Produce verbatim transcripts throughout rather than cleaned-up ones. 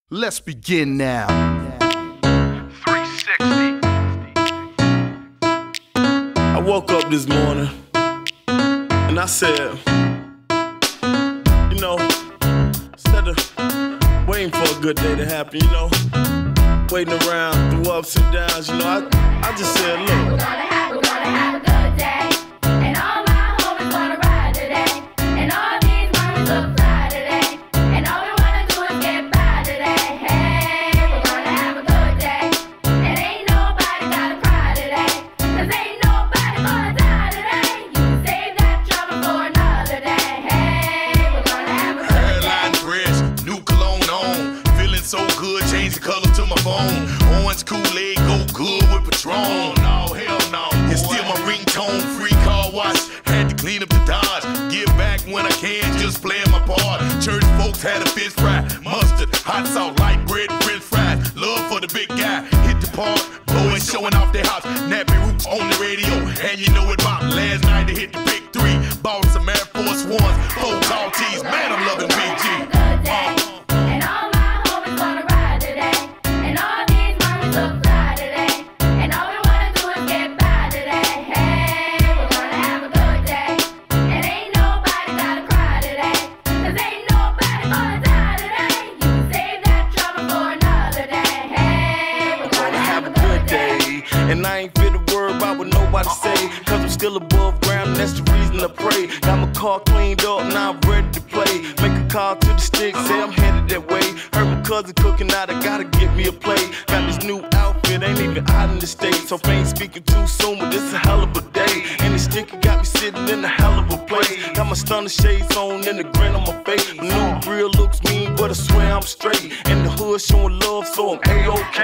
Let's begin now. three sixty. I woke up this morning and I said, you know, instead of waiting for a good day to happen, you know, waiting around through ups and downs, you know, I, I just said, look. We're gonna have, we're gonna have a good day, and all my homies wanna ride today, and all these mommies look fly today, and all we wanna do is get by today. Hey, we're gonna have a good day, and ain't nobody gotta cry today, cause ain't nobody gonna die today. You can save that trouble for another day. Hey, we're gonna have a good Hairline day. fresh, new cologne on, feeling so good, change the color to my phone. Orange Kool-Aid go good with Patron. No, hell no. It's still my ringtone, free car wash. Had to clean up the Dodge. Give back when I can, just playing my part. Church folks had a fish fry, mustard, hot sauce, light bread, french fries. Love for the big guy, hit the park, blowing, showing off their house. Nappy Roots on the radio, and you know it bop. Last night they hit the big three, bought some Air Force Ones, four tall tees. Man, I'm loving B G. Good day, and all my homies wanna ride today, and all these mommies look fly today, and all we wanna do is get by today. Hey, we're gonna have a good day, and ain't nobody gotta cry today, cause ain't nobody gonna die today. You can save that trouble for another day. Hey, we're gonna have a good day. And I ain't fit to worry about what nobody say, cause I'm still above ground and that's the reason I pray. Got my car cleaned up, now I'm ready to play. Make a call to the stick, say I'm headed that way. Heard my cousin cooking out, I gotta get me a plate. Got this new outfit, ain't even out in the States. So I ain't speaking too soon, but this a hell of a day. And the sticker got me sitting in a hell of a place. Got my stunner shades on and the grin on my face. My new grill looks mean, but I swear I'm straight. And the hood showing love, so I'm A-OK.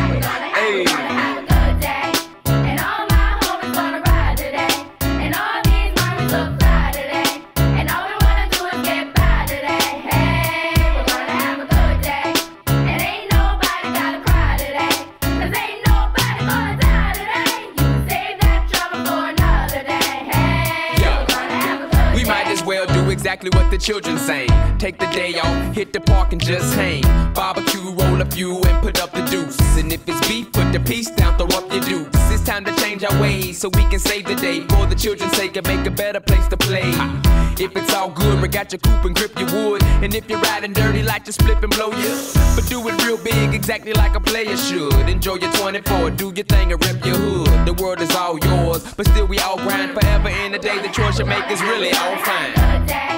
Hey. Have a good day, and all my homies wanna ride today, and all these mommies look fly today, and all we wanna do is get by today. Hey, we're gonna have a good day, and ain't nobody gotta cry today, cause ain't nobody gonna die today. You can save that trouble for another day. Hey, Yeah. we're gonna have a good day. We might as well do exactly what the children say. Take the day off, hit the park and just hang. Barbecue, roll a few and put up the deuce. And if it's beef, put the piece down, throw up your dukes. It's time to change our ways so we can save the day. For the children's sake and make a better place to play. If it's all good, rig out your coupe and grip your wood. And if you're riding dirty, like to split and blow you. But do it real big, exactly like a player should. Enjoy your twenty-four, do your thing and rep your hood. The world is all yours, but still we all grind forever. In the day the choice you make is really all fine. Good day.